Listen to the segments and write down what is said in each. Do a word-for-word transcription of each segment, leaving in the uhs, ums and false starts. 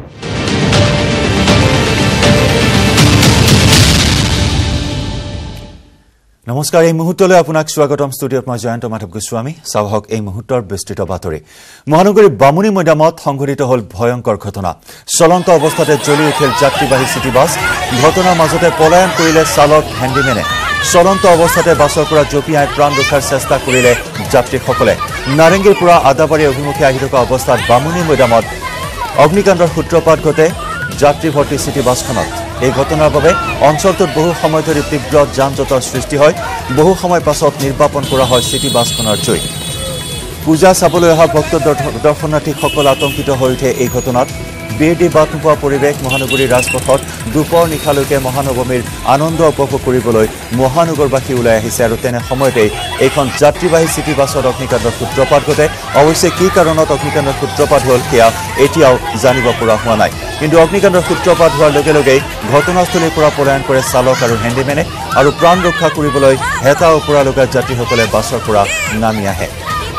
নমস্কাৰ এই মুহূৰ্তলৈ আপোনাক স্বাগতম ষ্টুডিঅত মই জয়ন্ত মাধৱ গোস্বামী সাহক এই মুহূৰ্তৰ বিস্তৃত বাতৰি মহানগৰী বামুনী মৈদামত সংঘটিত হল ভয়ংকৰ ঘটনা চলন্ত অৱস্থাতে জ্বলি উঠিল যাত্ৰীবাহী সিটি বাছ ঘটনাৰ মাজতে পলায়ন কৰিলে চালক হেণ্ডিমেনে চলন্ত অৱস্থাতে বাছৰ পৰা জপিয়াই প্ৰাণ ৰক্ষাৰ চেষ্টা কৰিলে যাত্ৰীসকলে নাৰেংগীৰ পৰা আদাবাৰী অভিমুখে আহি থকা অৱস্থাত বামুনী মৈদামত অগ্নিকাণ্ডৰ সূত্ৰপাত ঘটে যাত্ৰী ভৰ্তি সিটি বাছখনত এই ঘটনাৰ বাবে অঞ্চলটোত বহু সময় ধৰি তীব্ৰ যান-জঁটৰ সৃষ্টি হয় বহু সময় পাছত নিৰ্বাপন কৰা হয় সিটি বাছখনৰ জয় পূজা চাবলৈ অহা ভক্ত দৰ্শনাৰ্থীসকল আতংকিত হৈ উঠে এই ঘটনাত বিৰডি বাট নোপোৱা পৰিৱেশ মহানগৰীৰ ৰাজপথত দুপৰ নিশালৈকে মহানৱমীৰ আনন্দ উপভোগ কৰিবলৈ মহানগৰবাসী ওলাই আহিছে আৰু তেনে সময়তে এইখন যাত্ৰীবাহী সিটি বাছত অগ্নিকাণ্ডৰ সূত্ৰপাত ঘটে অৱশ্যে কি কাৰণত অগ্নিকাণ্ডৰ সূত্ৰপাত হ'ল সেয়া এতিয়াও জানিব পৰা হোৱা নাই কিন্তু অগ্নিকাণ্ডৰ সূত্ৰপাত হোৱাৰ লগে লগে ঘটনাস্থলীৰ পৰা পলায়ন কৰে চালক আৰু হেণ্ডিমেনে আৰু প্ৰাণ ৰক্ষা কৰিবলৈ হেতা ওপৰা লগা যাত্ৰীসকলে বাছৰ পৰা নামি আহে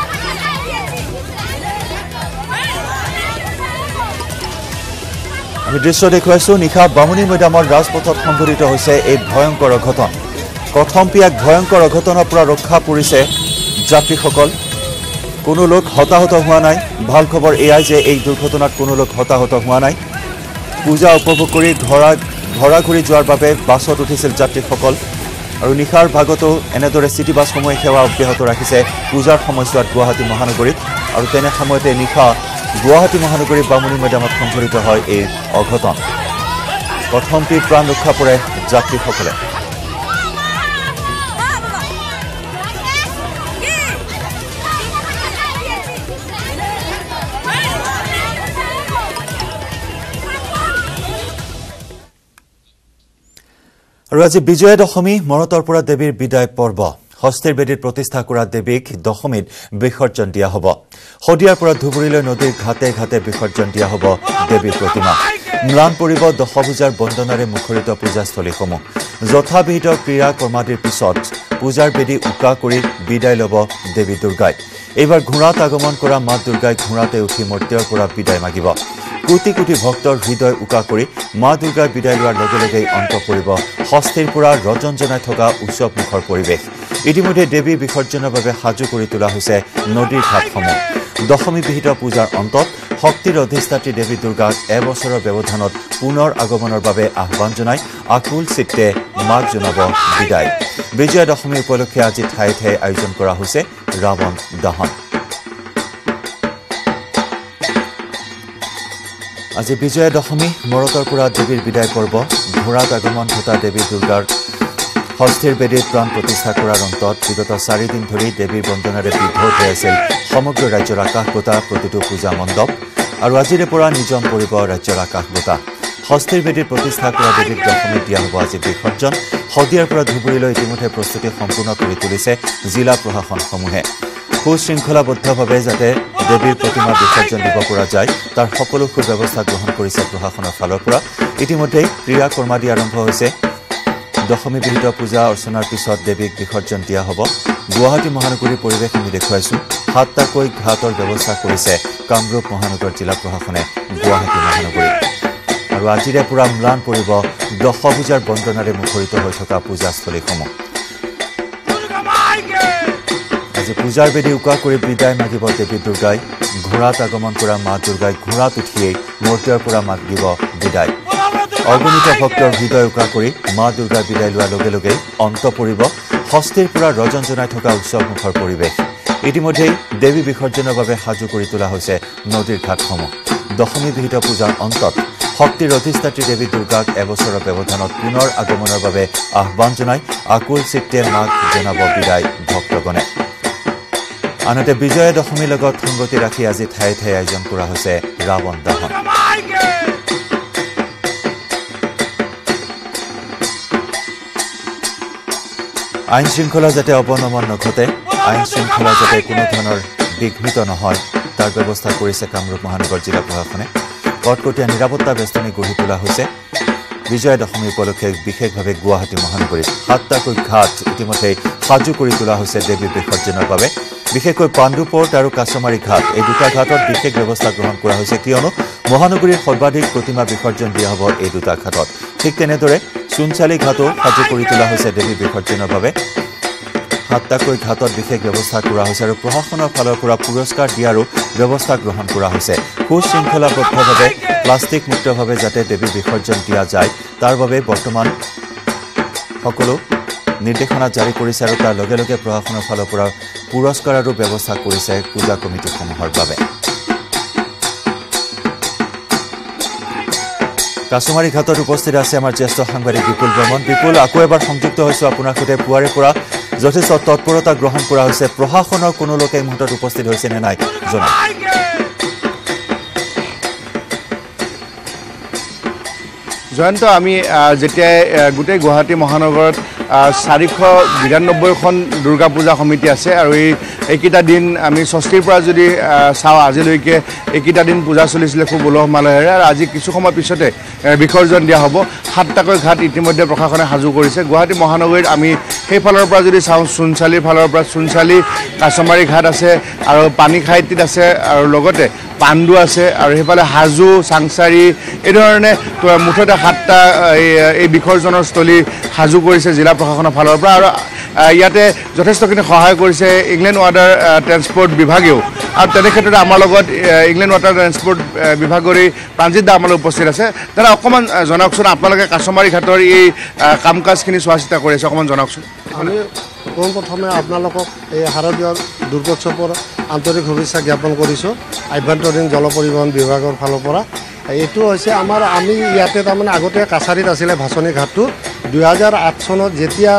আমি দৃশ্য দেখুৱাইছো নিশা বামুনী মৈদামৰ ৰাজপথত সংঘটিত হৈছে এই ভয়ংকৰ অঘটন কথমপিয়াক ভয়ংকৰ অঘটনৰ পৰা ৰক্ষা পৰিছে যাত্ৰীসকল কোনো লোক হতাহত হোৱা নাই ভাল খবৰ এয়াই যে এই দুৰ্ঘটনাত কোনো লোক হতাহত হোৱা নাই পূজা উপভোগ কৰি ঘৰা ঘৰা ঘূৰি যোৱাৰ বাবে বাছত উঠিছিল যাত্ৰীসকল আৰু নিশাৰ ভাগতো এনেদৰে সিটি বাছসমূহে সেৱা অব্যাহত ৰাখিছে পূজাৰ সময়ছোৱাত গুৱাহাটী মহানগৰীত আৰু তেনে সময়তে নিশা গুৱাহাটী মহানগৰীৰ বামুনী মৈদামত সংঘটিত হয় এই অঘটন প্ৰথমটি প্ৰাণ ৰক্ষা পৰে যাত্ৰীসকলে আৰু আজি বিজয়া দশমী মৰতৰ পৰা দেৱীৰ বিদায় পৰ্ব হস্তিৰ বেদীত প্ৰতিষ্ঠা কৰা দেৱীক দশমীত বিসৰ্জন দিয়া হ'ব হদিয়াৰ পৰা ধুবুৰীলৈ নদীৰ ঘাটে ঘাটে বিসৰ্জন দিয়া হ'ব দেৱীৰ প্ৰতিমা ম্লান পৰিব দশভূজাৰ বন্দনাৰে মুখৰিত পূজাস্থলীসমূহ যথাবিহিত ক্ৰীড়া কৰ্মাদিৰ পিছত পূজাৰ বেদী উকা কৰি বিদায় ল'ব দেৱী দুৰ্গাই এইবাৰ ঘোঁৰাত আগমন কৰা মা দুৰ্গাই ঘোঁৰাতে উঠি মৰ্ত্যৰ পৰা বিদায় মাগিব কোটি কোটি ভক্তৰ হৃদয় উকা কৰি মা দুৰ্গাৰ বিদায় লোৱাৰ লগে লগেই অন্ত পৰিব হস্তিৰ পৰা ৰজন জনাই থকা উৎসৱ মুখৰ পৰিৱেশ ইতিমধ্যে দেৱী বিসৰ্জনৰ বাবে সাজু কৰি তোলা হৈছে নদীৰ ঘাটসমূহ দশমী বিহিত পূজাৰ অন্তত শক্তিৰ অধিষ্ঠাত্ৰী দেৱী দুৰ্গাক এবছৰৰ ব্যৱধানত পুনৰ আগমনৰ বাবে আহ্বান জনাই আকুল চিত্তে মাক জনাব বিদায় বিজয়া দশমী উপলক্ষে আজি ঠায়ে ঠায়ে আয়োজন কৰা হৈছে ৰাৱণ দহন আজি বিজয়া দশমী মৰতৰ পৰা দেৱীৰ বিদায় পৰ্ব ঘোঁৰাত আগমন ঘটা দেৱী দুৰ্গাৰ হস্তিৰ বেদীত প্ৰাণ প্ৰতিষ্ঠা কৰাৰ অন্তত বিগত চাৰিদিন ধৰি দেৱীৰ বন্দনাৰে বিভোৰ হৈ আছিল সমগ্ৰ ৰাজ্যৰ আকাশগোটা প্ৰতিটো পূজা মণ্ডপ আৰু আজিৰে পৰা নিজম পৰিব ৰাজ্যৰ আকাশগোটা হস্তিৰ বেদীত প্ৰতিষ্ঠা কৰা দেৱীক দশমীত দিয়া হ'ব আজি বিসৰ্জন হদিয়াৰ পৰা ধুবুৰীলৈ ইতিমধ্যে প্ৰস্তুতি সম্পূৰ্ণ কৰি তুলিছে জিলা প্ৰশাসনসমূহে সুশৃংখলাবদ্ধভাৱে যাতে দেৱীৰ প্ৰতিমা বিসৰ্জন দিব পৰা যায় তাৰ সকলো সুব্যৱস্থা গ্ৰহণ কৰিছে প্ৰশাসনৰ ফালৰ পৰা ইতিমধ্যে ক্ৰীড়া কৰ্মাদি আৰম্ভ হৈছে দশমী বিহিত পূজা অৰ্চনাৰ পিছত দেৱীক বিসৰ্জন দিয়া হ'ব গুৱাহাটী মহানগৰীৰ পৰিৱেশ আমি দেখুৱাইছো সাতটাকৈ ঘাটৰ ব্যৱস্থা কৰিছে কামৰূপ মহানগৰ জিলা প্ৰশাসনে গুৱাহাটী মহানগৰীত আৰু আজিৰে পৰা ম্লান পৰিব দশভূজাৰ বন্দনাৰে মুখৰিত হৈ থকা পূজাস্থলীসমূহ আজি পূজাৰ বেদী উকা কৰি বিদায় মাগিব দেৱী দুৰ্গাই ঘোঁৰাত আগমন কৰা মা দুৰ্গাই ঘোঁৰাত উঠিয়েই মৰ্ত্যৰ পৰা মাগিব বিদায় অগণিত ভক্তৰ হৃদয় উকা কৰি মা দুৰ্গাৰ বিদায় লোৱাৰ লগে লগেই অন্ত পৰিব হস্তিৰ পৰা ৰজন জনাই থকা উৎসৱ মুখৰ পৰিৱেশ ইতিমধ্যেই দেৱী বিসৰ্জনৰ বাবে সাজু কৰি তোলা হৈছে নদীৰ ঘাটসমূহ দশমী বিহিত পূজাৰ অন্তত শক্তিৰ অধিষ্ঠাত্ৰী দেৱী দুৰ্গাক এবছৰৰ ব্যৱধানত পুনৰ আগমনৰ বাবে আহ্বান জনাই আকুল চিত্তে মাক জনাব বিদায় ভক্তগণে আনহাতে বিজয়া দশমীৰ লগত সংগতি ৰাখি আজি ঠায়ে ঠায়ে আয়োজন কৰা হৈছে ৰাৱণ দহন আইন শৃংখলা যাতে অৱনমন নঘটে আইন শৃংখলা যাতে কোনো ধৰণৰ বিঘ্নিত নহয় তাৰ ব্যৱস্থা কৰিছে কামৰূপ মহানগৰ জিলা প্ৰশাসনে কটকটীয়া নিৰাপত্তা বেষ্টনী গঢ়ি তোলা হৈছে বিজয়া দশমী উপলক্ষে বিশেষভাৱে গুৱাহাটী মহানগৰীত সাতটাকৈ ঘাট ইতিমধ্যে সাজু কৰি তোলা হৈছে দেৱী বিসৰ্জনৰ বাবে বিশেষকৈ পাণ্ডুপোৰ্ট আৰু কাছমাৰী ঘাট এই দুটা ঘাটত বিশেষ ব্যৱস্থা গ্ৰহণ কৰা হৈছে কিয়নো মহানগৰীৰ সৰ্বাধিক প্ৰতিমা বিসৰ্জন দিয়া হ'ব এই দুটা ঘাটত ঠিক তেনেদৰে চুনচালি ঘাটো সাজু কৰি তোলা হৈছে দেৱী বিসৰ্জনৰ বাবে সাতটাকৈ ঘাটত বিশেষ ব্যৱস্থা কৰা হৈছে আৰু প্ৰশাসনৰ ফালৰ পৰা পুৰস্কাৰ দিয়াৰো ব্যৱস্থা গ্ৰহণ কৰা হৈছে সুশৃংখলাবদ্ধভাৱে প্লাষ্টিক মুক্তভাৱে যাতে দেৱী বিসৰ্জন দিয়া যায় তাৰ বাবে বৰ্তমান সকলো নিৰ্দেশনা জাৰি কৰিছে আৰু তাৰ লগে লগে প্ৰশাসনৰ ফালৰ পৰা পুৰস্কাৰৰো ব্যৱস্থা কৰিছে পূজা কমিটিসমূহৰ বাবে কাছমাৰী ঘাটত উপস্থিত আছে আমাৰ জ্যেষ্ঠ সাংবাদিক বিপুল বৰ্মন বিপুল আকৌ এবাৰ সংযুক্ত হৈছো আপোনাৰ সৈতে পুৱাৰে পৰা যথেষ্ট তৎপৰতা গ্ৰহণ কৰা হৈছে প্ৰশাসনৰ কোনো লোকে এই মুহূৰ্তত উপস্থিত হৈছে নে নাই জনাওক জয়ন্ত আমি যেতিয়া গোটেই গুৱাহাটী মহানগৰত চাৰিশ বিৰান্নব্বৈখন দুৰ্গা পূজা সমিতি আছে আৰু এই এইকেইটা দিন আমি ষষ্ঠীৰ পৰা যদি চাওঁ আজিলৈকে এইকেইটা দিন পূজা চলিছিলে খুব উলহ মালহেৰে আৰু আজি কিছু সময় পিছতে বিসৰ্জন দিয়া হ'ব সাতটাকৈ ঘাট ইতিমধ্যে প্ৰশাসনে সাজু কৰিছে গুৱাহাটী মহানগৰীত আমি সেইফালৰ পৰা যদি চাওঁ চুনচালিৰ ফালৰ পৰা চুনচালি কাছমাৰী ঘাট আছে আৰু পানীখাইটিত আছে আৰু লগতে পাণ্ডু আছে আৰু সেইফালে হাজো চাংচাৰী এই ধৰণে মুঠতে সাতটা এই বিসৰ্জনৰ স্থলী সাজু কৰিছে জিলা প্ৰশাসনৰ ফালৰ পৰা আৰু ইয়াতে যথেষ্টখিনি সহায় কৰিছে ইংলেণ্ড ৱাটাৰ ট্ৰেন্সপৰ্ট বিভাগেও আৰু তেনে ক্ষেত্ৰত আমাৰ লগত ইংলেণ্ড ৱাটাৰ ট্ৰেন্সপৰ্ট বিভাগৰে প্ৰাঞ্জিত দা আমাৰ উপস্থিত আছে দাদা অকণমান জনাওকচোন আপোনালোকে কাছমাৰী ঘাটৰ এই কাম কাজখিনি চোৱা চিতা কৰি আছে অকণমান জনাওকচোন আমি পোনপ্ৰথমে আপোনালোকক এই শাৰদীয় দুৰ্গোৎসৱৰ আন্তৰিক শুভেচ্ছা জ্ঞাপন কৰিছোঁ আভ্যন্তৰীণ জল পৰিবহণ বিভাগৰ ফালৰ পৰা এইটো হৈছে আমাৰ আমি ইয়াতে তাৰমানে আগতে কাছাৰীত আছিলে ভাচনি ঘাটটো দুহেজাৰ আঠ চনত যেতিয়া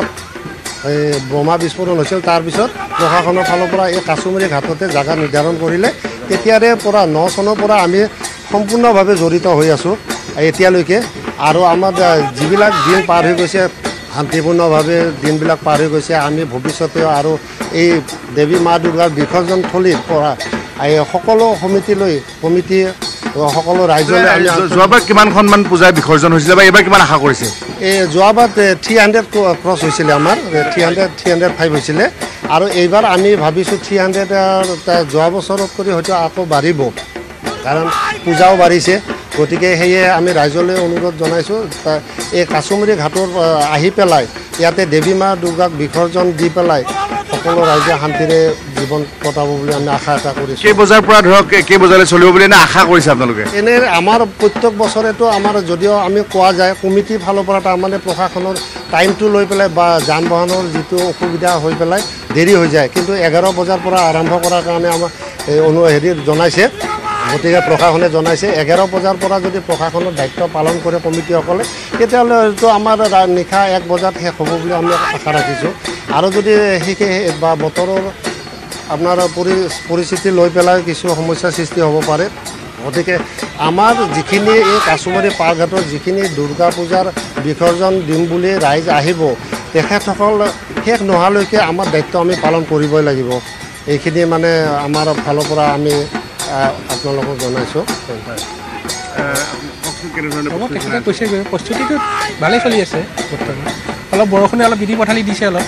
এই বোমা বিস্ফোৰণ হৈছিল তাৰপিছত প্ৰশাসনৰ ফালৰ পৰা এই কাছমাৰী ঘাটতে জাগা নিৰ্ধাৰণ কৰিলে তেতিয়াৰে পৰা ন চনৰ পৰা আমি সম্পূৰ্ণভাৱে জড়িত হৈ আছোঁ এতিয়ালৈকে আৰু আমাৰ যিবিলাক দিন পাৰ হৈ গৈছে শান্তিপূৰ্ণভাৱে দিনবিলাক পাৰ হৈ গৈছে আমি ভৱিষ্যতেও আৰু এই দেৱী মা দুৰ্গাৰ বিসৰ্জন থলীৰ পৰা এই সকলো সমিতিলৈ কমিটি সকলো ৰাইজলৈ আমি যোৱাবাৰ কিমানখনমান পূজাৰ বিসৰ্জন হৈছিলে বা এইবাৰ কিমান আশা কৰিছে এই যোৱাবাৰ থ্ৰী হাণ্ড্ৰেড ক্ৰছ হৈছিলে আমাৰ three hundred three hundred five হৈছিলে আৰু এইবাৰ আমি ভাবিছোঁ থ্ৰী হাণ্ড্ৰেড যোৱা বছৰত কৰি হয়তো আকৌ বাঢ়িব কাৰণ পূজাও বাঢ়িছে গতিকে সেয়ে আমি ৰাইজলৈ অনুৰোধ জনাইছোঁ এই কাছমাৰী ঘাটৰ আহি পেলাই ইয়াতে দেৱী মা দুৰ্গাক বিসৰ্জন দি পেলাই সকলো ৰাইজে শান্তিৰে জীৱন কটাব বুলি আমি আশা এটা কৰিছোঁ কেই বজাৰ পৰা ধৰক কেই বজালৈ চলিব বুলি এনে আশা কৰিছে আপোনালোকে এনে আমাৰ প্ৰত্যেক বছৰেতো আমাৰ যদিও আমি কোৱা যায় কমিটিৰ ফালৰ পৰা তাৰমানে প্ৰশাসনৰ টাইমটো লৈ পেলাই বা যান বাহনৰ যিটো অসুবিধা হৈ পেলাই দেৰি হৈ যায় কিন্তু এঘাৰ বজাৰ পৰা আৰম্ভ কৰাৰ কাৰণে আমাক এই অনু হেৰি জনাইছে গতিকে প্ৰশাসনে জনাইছে এঘাৰ বজাৰ পৰা যদি প্ৰশাসনৰ দায়িত্ব পালন কৰে কমিটিসকলে তেতিয়াহ'লে হয়তো আমাৰ নিশা এক বজাত শেষ হ'ব বুলি আমি আশা ৰাখিছোঁ আৰু যদি সেই বা বতৰৰ আপোনাৰ পৰি পৰিস্থিতি লৈ পেলাই কিছু সমস্যাৰ সৃষ্টি হ'ব পাৰে গতিকে আমাৰ যিখিনি এই কাছমাৰী পাৰঘাটৰ যিখিনি দুৰ্গা পূজাৰ বিসৰ্জন দিম বুলি ৰাইজ আহিব তেখেতসকল শেষ নোহোৱালৈকে আমাৰ দায়িত্ব আমি পালন কৰিবই লাগিব এইখিনি মানে আমাৰ ফালৰ পৰা আমি আপোনালোকক জনাইছোঁ তেখেতে কৈছে প্ৰস্তুতিটো ভালেই চলি আছে বৰ্তমান অলপ বৰষুণে অলপ বিধি পথালি দিছে অলপ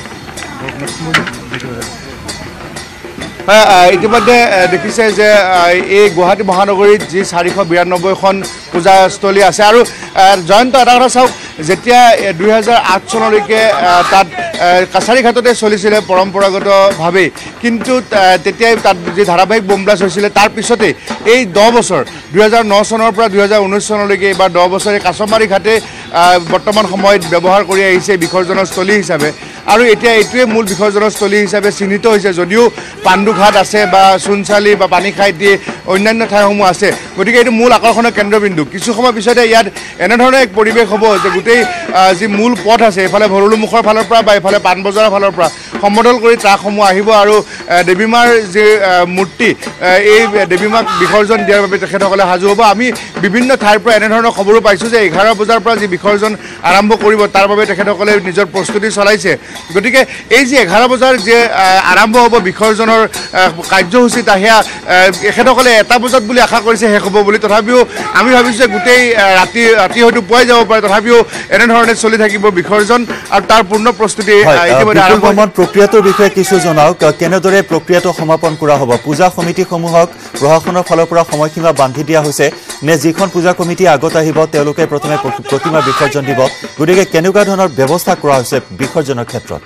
ইতিমধ্যে দেখিছে যে এই গুৱাহাটী মহানগৰীত যি চাৰিশ বিৰান্নব্বৈখন পূজাস্থলী আছে আৰু জয়ন্ত এটা কথা চাওক যেতিয়া দুই হাজাৰ আঠ চনলৈকে তাত কাছাৰী ঘাটতে চলিছিলে পৰম্পৰাগতভাৱে কিন্তু তেতিয়াই তাত যি ধাৰাবাহিক বোম ব্লাষ্ট হৈছিলে তাৰ পিছতে এই দহ বছৰ দুই হাজাৰ ন চনৰ পৰা দুই হাজাৰ ঊনৈছ চনলৈকে এইবাৰ দহ বছৰে কাছমাৰী ঘাটে বৰ্তমান সময়ত ব্যৱহাৰ কৰি আহিছে বিসৰ্জনৰ স্থলী হিচাপে আৰু এতিয়া এইটোৱে মূল বিসৰ্জনৰ স্থলী হিচাপে চিহ্নিত হৈছে যদিও পাণ্ডুঘাট আছে বা চুনচালি বা পানীখাইটি অন্যান্য ঠাইসমূহ আছে গতিকে এইটো মূল আকৰ্ষণৰ কেন্দ্ৰবিন্দু কিছু সময় পিছতে ইয়াত এনেধৰণৰ এক পৰিৱেশ হ'ব যে গোটেই যি মূল পথ আছে এইফালে ভৰলুমুখৰ ফালৰ পৰা বা এইফালে পাণবজাৰৰ ফালৰ পৰা সমদল কৰি ট্ৰাকসমূহ আহিব আৰু দেৱী মাৰ যি মূৰ্তি এই দেৱী মাক বিসৰ্জন দিয়াৰ বাবে তেখেতসকলে সাজু হ'ব আমি বিভিন্ন ঠাইৰ পৰা এনেধৰণৰ খবৰো পাইছোঁ যে এঘাৰ বজাৰ পৰা যি বিসৰ্জন আৰম্ভ কৰিব তাৰ বাবে তেখেতসকলে নিজৰ প্ৰস্তুতি চলাইছে গতিকে এই যে এঘাৰ বজাৰ যে আৰম্ভ হ'ব বিসৰ্জনৰ কাৰ্যসূচী সেয়া এখেতসকলে এটা বজাত বুলি আশা কৰিছে শেষ হ'ব বুলি তথাপিও আমি ভাবিছোঁ যে গোটেই ৰাতি ৰাতি হয়তো পুৱাই যাব পাৰে তথাপিও এনেধৰণে চলি থাকিব বিসৰ্জন আৰু তাৰ পূৰ্ণ প্ৰস্তুতি ইতিমধ্যে আৰম্ভ ভ্ৰমণ প্ৰক্ৰিয়াটোৰ বিষয়ে কিছু জনাওক কেনেদৰে প্ৰক্ৰিয়াটো সমাপন কৰা হ'ব পূজা সমিতিসমূহক প্ৰশাসনৰ ফালৰ পৰা সময়সীমা বান্ধি দিয়া হৈছে নে যিখন পূজা কমিটি আগত আহিব তেওঁলোকে প্ৰথমে প্ৰতিমা বিসৰ্জন দিব গতিকে কেনেকুৱা ধৰণৰ ব্যৱস্থা কৰা হৈছে বিসৰ্জনৰ ক্ষেত্ৰত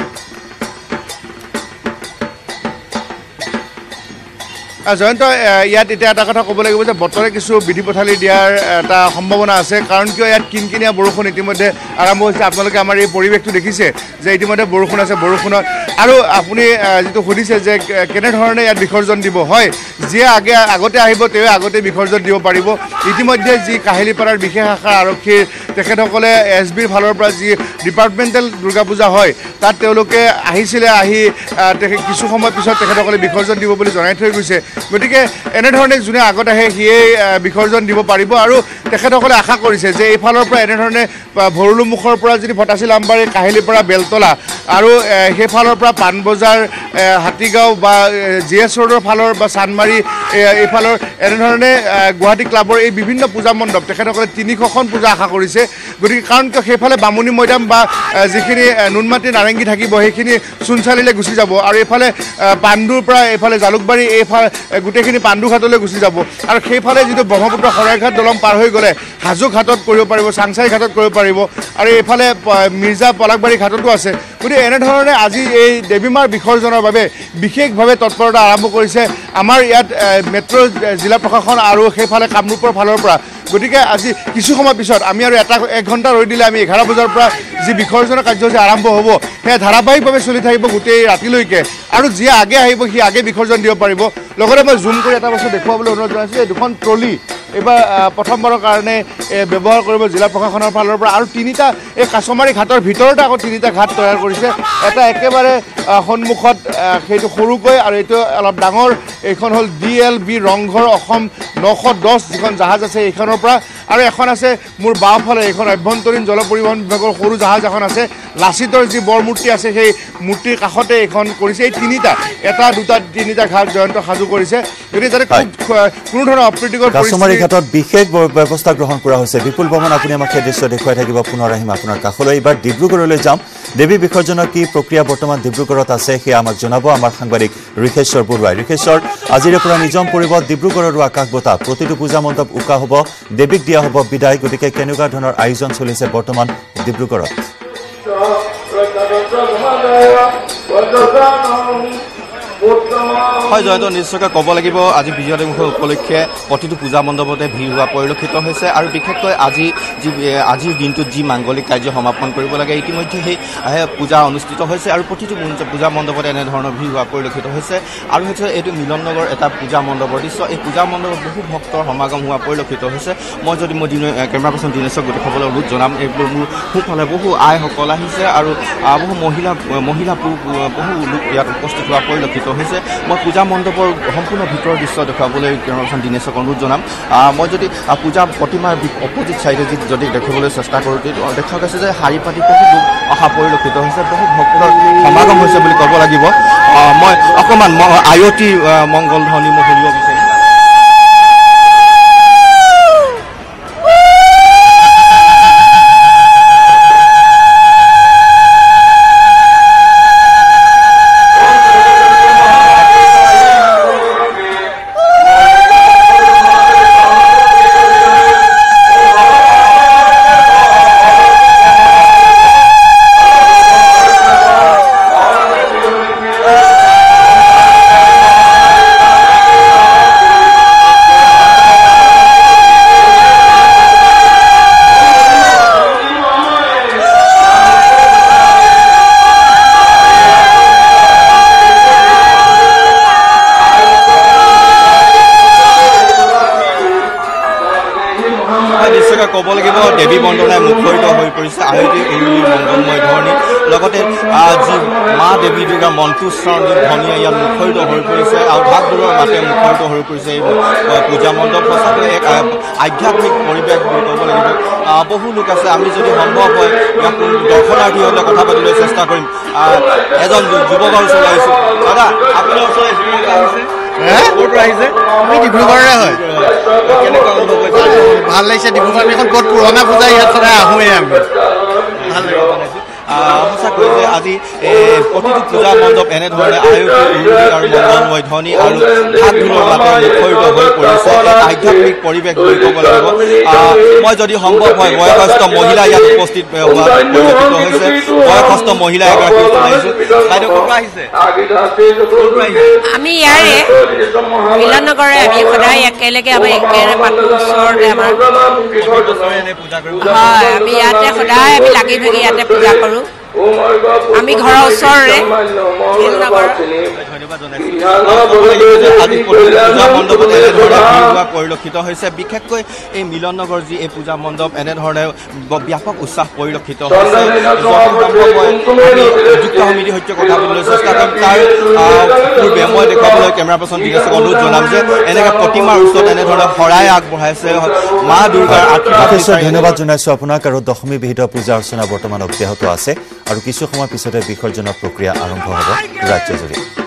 জয়ন্ত ইয়াত এতিয়া এটা কথা ক'ব লাগিব যে বতৰে কিছু বিধি পথালি দিয়াৰ এটা সম্ভাৱনা আছে কাৰণ কিয় ইয়াত কিনকিনীয়া বৰষুণ ইতিমধ্যে আৰম্ভ হৈছে আপোনালোকে আমাৰ এই পৰিৱেশটো দেখিছে যে ইতিমধ্যে বৰষুণ আছে বৰষুণত আৰু আপুনি যিটো সুধিছে যে কেনেধৰণে ইয়াত বিসৰ্জন দিব হয় যিয়ে আগে আগতে আহিব তেওঁ আগতে বিসৰ্জন দিব পাৰিব ইতিমধ্যে যি কাহিলীপাৰাৰ বিশেষ শাখাৰ আৰক্ষীৰ তেখেতসকলে এছ বিৰ ফালৰ পৰা যি ডিপাৰ্টমেণ্টেল দুৰ্গা পূজা হয় তাত তেওঁলোকে আহিছিলে আহি কিছু সময় পিছত তেখেতসকলে বিসৰ্জন দিব বুলি জনাই থৈ গৈছে গতিকে এনেধৰণে যোনে আগত আহে সিয়েই বিসৰ্জন দিব পাৰিব আৰু তেখেতসকলে আশা কৰিছে যে এইফালৰ পৰা এনেধৰণে ভৰলুমুখৰ পৰা যদি ভটাচি লাম্বাৰী কাহিলীপাৰা বেলতলা আৰু সেইফালৰ পৰা পাণবজাৰ হাতীগাঁও বা জি এছ ৰোডৰ ফালৰ বা চানমাৰী এইফালৰ এনেধৰণে গুৱাহাটী ক্লাবৰ এই বিভিন্ন পূজা মণ্ডপ তেখেতসকলে তিনিশখন পূজা আশা কৰিছে গতিকে কাৰণ কিয় সেইফালে বামুণী মৈদাম বা যিখিনি নুনমাটি নাৰেংগী থাকিব সেইখিনি চোনচালিলৈ গুচি যাব আৰু এইফালে পাণ্ডুৰ পৰা এইফালে জালুকবাৰী এইফালে গোটেইখিনি পাণ্ডুঘাটলৈ গুচি যাব আৰু সেইফালে যিটো ব্ৰহ্মপুত্ৰ শৰাইঘাট দলং পাৰ হৈ গ'লে হাজো ঘাটত কৰিব পাৰিব চাংচাই ঘাটত কৰিব পাৰিব আৰু এইফালে মিৰ্জা পলাকবাৰী ঘাটতো আছে গতিকে এনেধৰণে আজি এই দেৱীমাৰ বিসৰ্জনৰ বাবে বিশেষভাৱে তৎপৰতা আৰম্ভ কৰিছে আমাৰ ইয়াত মেট্ৰ' জিলা প্ৰশাসন আৰু সেইফালে কামৰূপৰ ফালৰ পৰা গতিকে আজি কিছু সময় পিছত আমি আৰু এটা এক ঘণ্টা ৰৈ দিলে আমি এঘাৰ বজাৰ পৰা যি বিসৰ্জনৰ কাৰ্যসূচী আৰম্ভ হ'ব সেয়া ধাৰাবাহিকভাৱে চলি থাকিব গোটেই ৰাতিলৈকে আৰু যিয়ে আগে আহিব সি আগে বিসৰ্জন দিব পাৰিব লগতে মই জুম কৰি এটা বস্তু দেখুৱাবলৈ অনুৰোধ জনাইছোঁ এই দুখন ট্ৰলি এইবাৰ প্ৰথমবাৰৰ কাৰণে ব্যৱহাৰ কৰিব জিলা প্ৰশাসনৰ ফালৰ পৰা আৰু তিনিটা এই কাছমাৰী ঘাটৰ ভিতৰতে আকৌ তিনিটা ঘাট তৈয়াৰ কৰিছে এটা একেবাৰে সন্মুখত সেইটো সৰুকৈ আৰু এইটো অলপ ডাঙৰ এইখন হ'ল ডি এল বি ৰংঘৰ অসম নশ দহ যিখন জাহাজ আছে এইখনৰ পৰা আৰু এখন আছে মোৰ বাওঁফালে এইখন আভ্যন্তৰীণ জল পৰিবহণ বিভাগৰ সৰু জাহাজ এখন আছে লাচিতৰ যি বৰ মূৰ্তি আছে সেই মূৰ্তিৰ কাষতে এইখন কৰিছে এই তিনিটা এটা দুটা তিনিটা ঘাট জয়ন্ত সাজু কৰিছে গতিকে যাতে কোনো ধৰণৰ অপ্ৰীতিকৰ কাছমাৰী ঘাটত বিশেষ ব্যৱস্থা গ্ৰহণ কৰা হৈছে বিপুল বৰ্মন আপুনি আমাক সেই দৃশ্য দেখুৱাই থাকিব পুনৰ আহিম আপোনাৰ কাষলৈ এইবাৰ ডিব্ৰুগড়লৈ যাম দেৱী বিসৰ্জনৰ কি প্ৰক্ৰিয়া বৰ্তমান ডিব্ৰুগড়ত আছে সেয়া আমাক জনাব আমাৰ সাংবাদিক ঋষেশ্বৰ বৰুৱাই ঋষেশ্বৰ আজিৰে পৰা নিজম পৰিব ডিব্ৰুগড়ৰো আকাশ বতা প্ৰতিটো পূজা মণ্ডপ উকা হ'ব দেৱীক দিয়া হ'ব বিদায় গতিকে কেনেকুৱা ধৰণৰ আয়োজন চলিছে বৰ্তমান ডিব্ৰুগড়ত হয় জয়ন্ত নিশ্চয়কৈ ক'ব লাগিব আজি বিজয়া দিৱস উপলক্ষে প্ৰতিটো পূজা মণ্ডপতে ভিৰ হোৱা পৰিলক্ষিত হৈছে আৰু বিশেষকৈ আজি যি আজিৰ দিনটোত যি মাংগলিক কাৰ্য সমাপন কৰিব লাগে ইতিমধ্যে সেই পূজা অনুষ্ঠিত হৈছে আৰু প্ৰতিটো পূজা মণ্ডপতে এনেধৰণৰ ভিৰ হোৱা পৰিলক্ষিত হৈছে আৰু হৈছে এইটো মিলন নগৰ এটা পূজা মণ্ডপৰ দৃশ্য এই পূজা মণ্ডপত বহু ভক্তৰ সমাগম হোৱা পৰিলক্ষিত হৈছে মই যদি মই দিন কেমেৰা পাৰ্চন দিনেশক দেখাবলৈ অনুৰোধ জনাম এইবোৰ মোৰ সোঁফালে বহু আইসকল আহিছে আৰু বহু মহিলা মহিলা বহু লোক ইয়াত উপস্থিত হোৱা পৰিলক্ষিত হৈছে মই পূজা মণ্ডপৰ সম্পূৰ্ণ ভিতৰৰ দৃশ্য দেখুৱাবলৈ কেমেৰা পাৰ্চন দিনেশক অনুৰোধ জনাম মই যদি পূজা প্ৰতিমাৰ অপজিট ছাইডে যদি দেখিবলৈ চেষ্টা কৰোঁ দেখা গৈছে যে শাৰী পাতি বহু লোক অহা পৰিলক্ষিত হৈছে বহু ভক্তৰ সমাগম হৈছে বুলি ক'ব লাগিব মই অকণমান আয়তী মংগল ধ্বনি মই শুনিব বিচাৰিম নিশ্চয়কৈ ক'ব লাগিব দেৱী বন্দনাই মুখৰিত হৈ পৰিছে আয়তী উৰুলি মংগলময় ধৰণী লগতে যি মা দেৱী দুৰ্গা মন্ত্ৰোচ্চাৰণ ধ্বনিয়ে ইয়াত মুখৰিত হৈ পৰিছে আৰু ঢাকঢোলৰ মাতে মুখৰিত হৈ পৰিছে এই পূজা মণ্ডপ সঁচাকৈ এক আধ্যাত্মিক পৰিৱেশ বুলি ক'ব লাগিব বহু লোক আছে আমি যদি সম্ভৱ হয় ইয়াত দৰ্শনাৰ্থী হ'লে কথা পাতিবলৈ চেষ্টা কৰিম এজন যুৱকৰ ওচৰলৈ আহিছোঁ দাদা আপোনাৰ ওচৰলৈ আহিছে ক'ৰ পৰা আহিছে আমি ডিব্ৰুগড়ৰে হয় কেনেকুৱা অনুভৱ হৈছে ভাল লাগিছে ডিব্ৰুগড় এখন বহুত পুৰণা পূজা ইয়াত সদায় আহোঁৱেই আমি ভাল লাগে সঁচাকৈ যে আজি প্ৰতিটো পূজা মণ্ডপ এনেধৰণে আয়তী উৰুলি আৰু মংগলময় ধ্বনি আৰু ঢাক ঢোলৰ মাতে মুখৰিত হৈ পৰিছে এক আধ্যাত্মিক পৰিৱেশ বুলি ক'ব লাগিব মই যদি সম্ভৱ হয় বয়সস্থ মহিলা ইয়াত উপস্থিত হোৱা পৰিলক্ষিত হৈছে বয়সস্থ মহিলা এগৰাকী আহিছোঁ বাইদেউ ক'ৰ পৰা আহিছে আমি ইয়াৰে মিলননগৰে আমি সদায় একেলগে আমাৰ একেৰে পাতোঁ ওচৰতে আমাৰ হয় আমি ইয়াতে সদায় আমি লাগি ভাগি ইয়াতে পূজা কৰোঁ আমি ঘৰৰ ওচৰৰে পৰিলক্ষিত হৈছে বিশেষকৈ এই মিলন নগৰ যি এই পূজা মণ্ডপ এনেধৰণে ব্যাপক উৎসাহ পৰিলক্ষিত হৈছে যুক্ত সমিতিৰ সৈতে কথা পাতিবলৈ চেষ্টা কৰিম তাৰ পূৰ্বে মই দেখুৱাবলৈ কেমেৰা পাৰ্চন দিগেশক অনুৰোধ জনাম যে এনেকৈ প্ৰতিমাৰ ওচৰত এনেধৰণে শৰাই আগবঢ়াইছে মা দুৰ্গাৰ আশীৰ্বাদ ধন্যবাদ জনাইছোঁ আপোনাক আৰু দশমী বিহিত পূজা অৰ্চনা বৰ্তমান অব্যাহত আছে আৰু কিছু সময় পিছতে বিসৰ্জনৰ প্ৰক্ৰিয়া আৰম্ভ হ'ব ৰাজ্যজুৰি।